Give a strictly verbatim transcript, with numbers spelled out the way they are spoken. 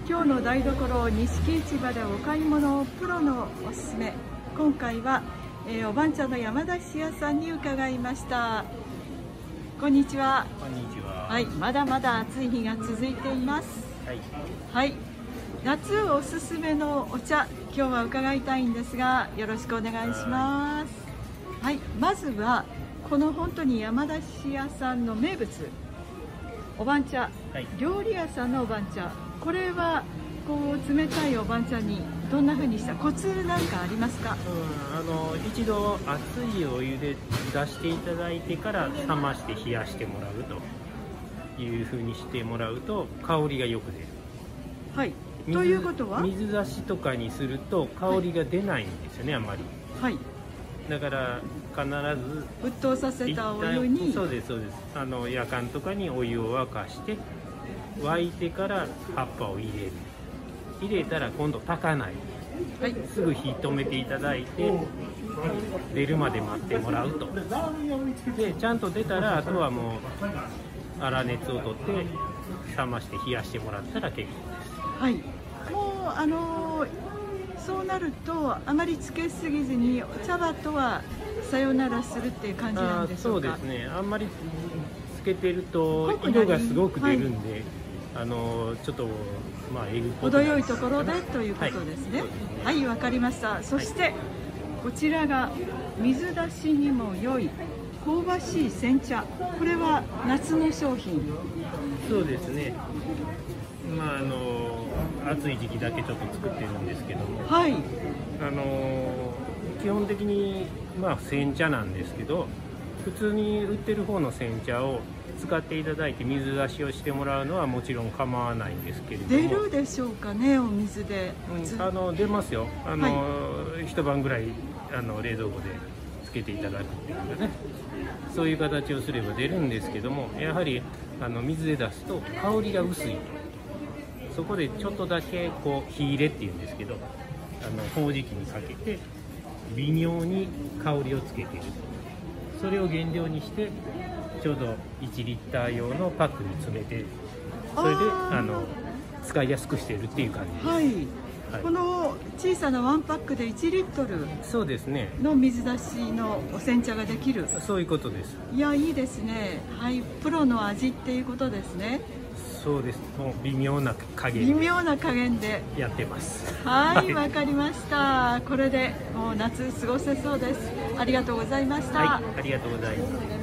今日の台所錦市場でお買い物プロのおすすめ。今回は、えー、お番茶の山田質屋さんに伺いました。こんにちは。 こんにちは。 はい、まだまだ暑い日が続いています。 はい。 はい、夏おすすめのお茶、今日は伺いたいんですが、よろしくお願いします。はい、まずはこの本当に山田質屋さんの名物、お番茶、はい、料理屋さんのお番茶。これはこう冷たいお番茶にどんな風にしたコツなんかありますか？ うん、あの一度熱いお湯で出していただいてから冷まして冷やしてもらうという風にしてもらうと香りがよく出る。 はい。ということは水出しとかにすると香りが出ないんですよね、はい、あまり。はい。だから必ず沸騰させたお湯に、 そうですそうです。あのやかんとかにお湯を沸かして沸いてから葉っぱを入れる。入れたら今度炊かない、はい、すぐ火止めていただいて出るまで待ってもらうと。でちゃんと出たらあとはもう粗熱を取って冷まして冷やしてもらったら結構です。 はい。もうあのー、そうなるとあまりつけすぎずにお茶葉とはさよならするっていう感じなんでしょうか？ そうですね。あんまりつけてると色がすごく出るんで、はい、あのちょっとまあえぐっぽく程よいところでということですね。はい、わかりました。そして、はい、こちらが水出しにも良い香ばしい煎茶。これは夏の商品。 そうですね。まああの暑い時期だけちょっと作ってるんですけども、はい。あの基本的にまあ煎茶なんですけど、普通に売ってる方の煎茶を使っていただいて水出しをしてもらうのはもちろん構わないんですけれども。 出るでしょうかね、お水で。 うん、あの出ますよ。あの、はい、一晩ぐらいあの冷蔵庫でつけていただくっていうかね、そういう形をすれば出るんですけども、やはりあの水で出すと香りが薄い。そこでちょっとだけこう火入れっていうんですけど、あのほうじ器にかけて微妙に香りをつけている。それを原料にしてちょうどいちリッター用のパックに詰めて、それであの使いやすくしているっていう感じです。 はい。はい、この小さなワンパックでいちリットルそうですねの水出しのお煎茶ができる。 そういうことです。 いや、いいですね。はい、プロの味っていうことですね。 そうです。もう微妙な加減で微妙な加減でやってます。 はい、わかりました。これでもう夏過ごせそうです。ありがとうございました。 はい、ありがとうございます。